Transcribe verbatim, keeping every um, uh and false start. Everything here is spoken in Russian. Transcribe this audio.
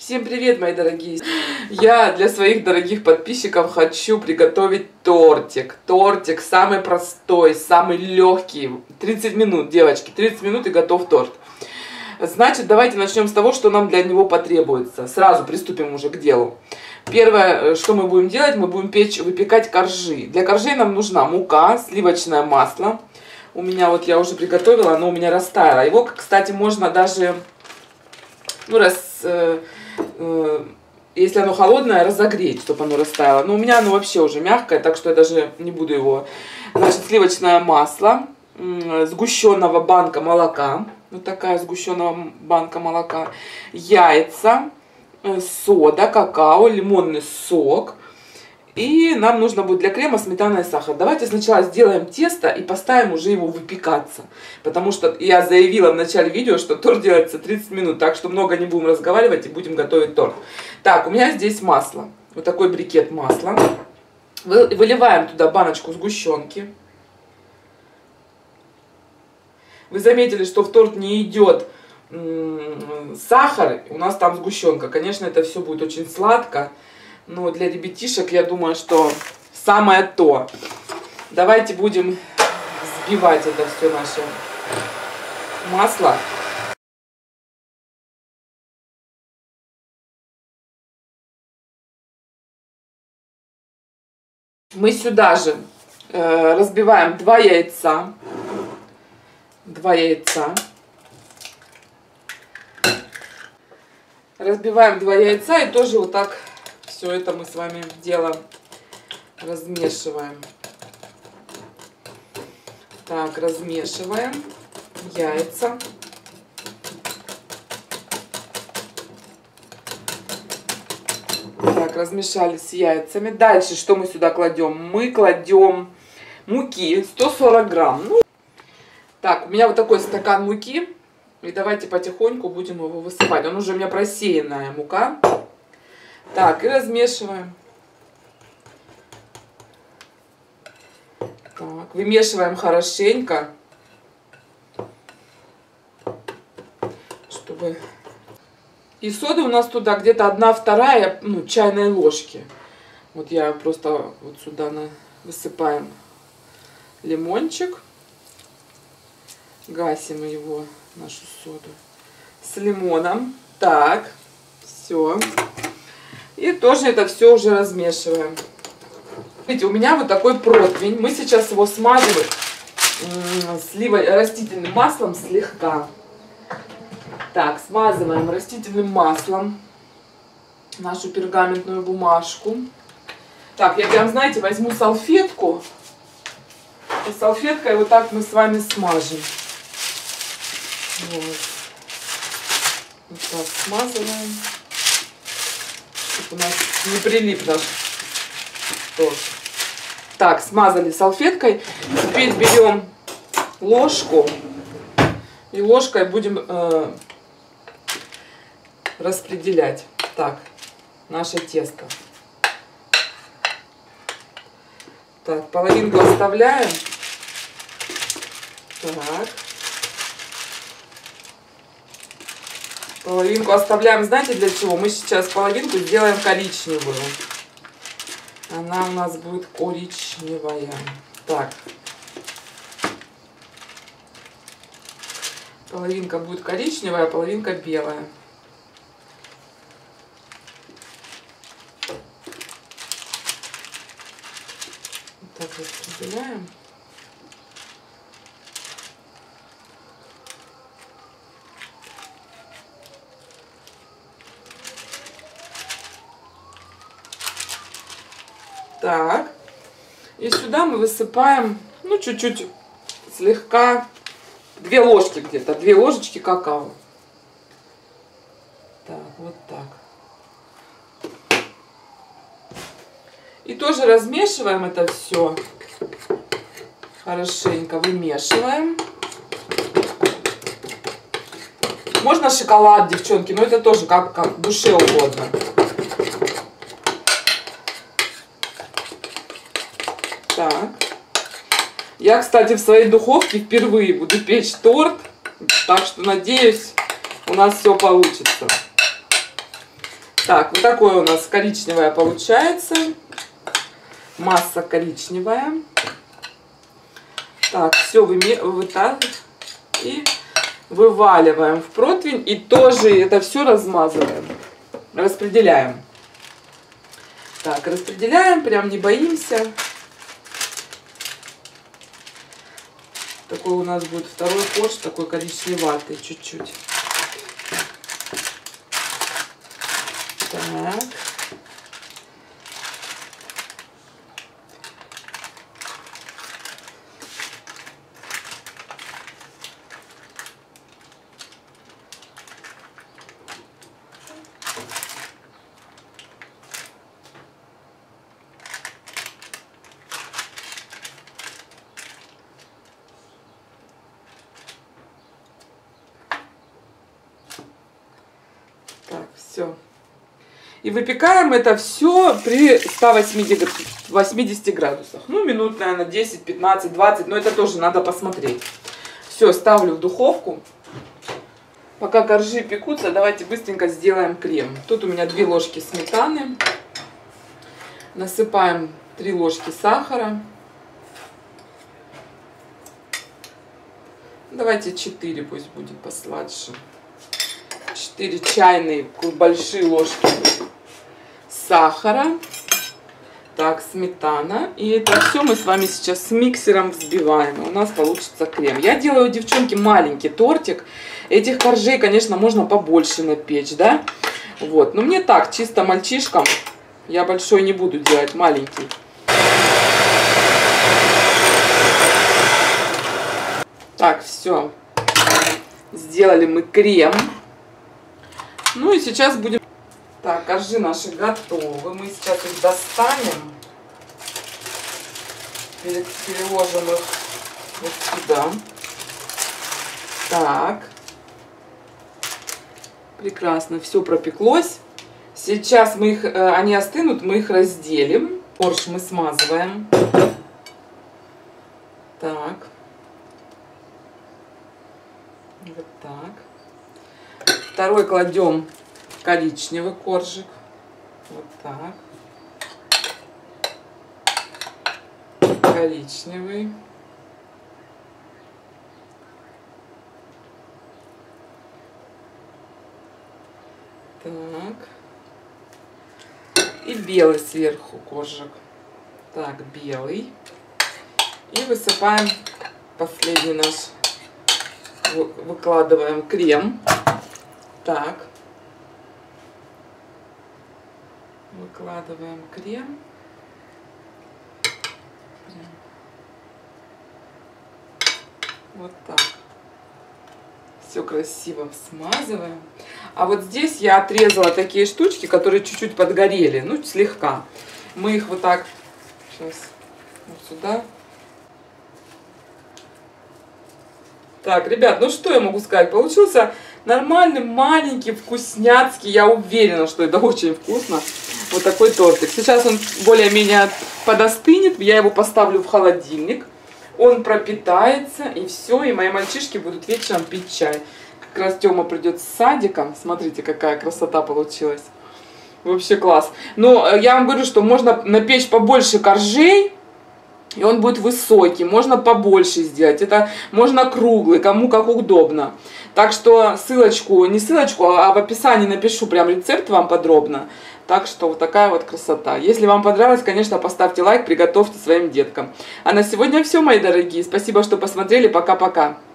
Всем привет, мои дорогие! Я для своих дорогих подписчиков хочу приготовить тортик. Тортик самый простой, самый легкий. тридцать минут, девочки, тридцать минут и готов торт. Значит, давайте начнем с того, что нам для него потребуется. Сразу приступим уже к делу. Первое, что мы будем делать, мы будем печь, выпекать коржи. Для коржей нам нужна мука, сливочное масло. У меня вот я уже приготовила, оно у меня растаяло. Его, кстати, можно даже, ну, раз, э, э, если оно холодное, разогреть, чтобы оно растаяло. Но у меня оно вообще уже мягкое, так что я даже не буду его. Значит, сливочное масло, э, сгущенного банка молока. Вот такая сгущенная банка молока. Яйца, э, сода, какао, лимонный сок. И нам нужно будет для крема сметана и сахар. Давайте сначала сделаем тесто и поставим уже его выпекаться. Потому что я заявила в начале видео, что торт делается тридцать минут. Так что много не будем разговаривать и будем готовить торт. Так, у меня здесь масло. Вот такой брикет масла. Выливаем туда баночку сгущенки. Вы заметили, что в торт не идет сахар. У нас там сгущенка. Конечно, это все будет очень сладко. Но для ребятишек, я думаю, что самое то. Давайте будем взбивать это все наше масло. Мы сюда же э, разбиваем два яйца. Два яйца. Разбиваем два яйца и тоже вот так... Все это мы с вами дело размешиваем. Так, размешиваем яйца. Так, размешали с яйцами. Дальше что мы сюда кладем? Мы кладем муки сто сорок грамм. Ну, так, у меня вот такой стакан муки. И давайте потихоньку будем его высыпать. Он уже у меня просеянная мука. Так, и размешиваем. Так, вымешиваем хорошенько, чтобы... И соды у нас туда где-то одна вторая, ну, чайной ложки. Вот я просто вот сюда на... высыпаем лимончик. Гасим его, нашу соду, с лимоном. Так, все. И тоже это все уже размешиваем. Видите, у меня вот такой противень. Мы сейчас его смазываем сливой, растительным маслом слегка. Так, смазываем растительным маслом нашу пергаментную бумажку. Так, я прям, знаете, возьму салфетку. И салфеткой вот так мы с вами смажем. Вот, вот так смазываем. У нас не прилип наш торт. Так, смазали салфеткой. Теперь берем ложку и ложкой будем э, распределять. Так, наше тесто. Так, половинку оставляем. Так. Половинку оставляем, знаете, для чего? Мы сейчас половинку сделаем коричневую. Она у нас будет коричневая. Так. Половинка будет коричневая, а половинка белая. Вот так распределяем. Так, и сюда мы высыпаем, ну, чуть-чуть, слегка, две ложки где-то, две ложечки какао. Так, вот так. И тоже размешиваем это все, хорошенько вымешиваем. Можно шоколад, девчонки, но это тоже как, как душе угодно. Так. Я, кстати, в своей духовке впервые буду печь торт. Так что, надеюсь, у нас все получится. Так, вот такое у нас коричневое получается. Масса коричневая. Так, все вытаскиваем и вываливаем в противень. И тоже это все размазываем. Распределяем. Так, распределяем, прям не боимся. Такой у нас будет второй корж, такой коричневатый чуть-чуть. Так. Так, все. И выпекаем это все при ста восьмидесяти градусах. Ну, минут, наверное, десять, пятнадцать, двадцать. Но это тоже надо посмотреть. Все, ставлю в духовку. Пока коржи пекутся, давайте быстренько сделаем крем. Тут у меня две ложки сметаны. Насыпаем три ложки сахара. Давайте четыре, пусть будет посладше. четыре чайные большие ложки сахара. Так, сметана. И это все мы с вами сейчас с миксером взбиваем. И у нас получится крем. Я делаю, девчонки, маленький тортик. Этих коржей, конечно, можно побольше напечь, да? Вот. Но мне так, чисто мальчишкам. Я большой не буду делать, маленький. Так, все. Сделали мы крем. Ну и сейчас будем... Так, коржи наши готовы. Мы сейчас их достанем. Переложим их вот сюда. Так. Прекрасно, все пропеклось. Сейчас мы их, они остынут, мы их разделим. Корж мы смазываем. Так. Вот так. Второй кладем коричневый коржик. Вот так. Коричневый. Так. И белый сверху коржик. Так, белый. И высыпаем последний наш. Выкладываем крем. Так. Выкладываем крем. Вот так. Все красиво смазываем. А вот здесь я отрезала такие штучки, которые чуть-чуть подгорели. Ну, слегка. Мы их вот так. Сейчас. Вот сюда. Так, ребят, ну что я могу сказать? Получился нормальный, маленький, вкусняцкий. Я уверена, что это очень вкусно. Вот такой тортик. Сейчас он более-менее подостынет. Я его поставлю в холодильник. Он пропитается, и все. И мои мальчишки будут вечером пить чай. Как раз Тёма придет с садика. Смотрите, какая красота получилась. Вообще класс. Но я вам говорю, что можно напечь побольше коржей. И он будет высокий, можно побольше сделать, это можно круглый, кому как удобно. Так что ссылочку, не ссылочку, а в описании напишу прям рецепт вам подробно. Так что вот такая вот красота. Если вам понравилось, конечно, поставьте лайк, приготовьте своим деткам. А на сегодня все, мои дорогие. Спасибо, что посмотрели. Пока-пока.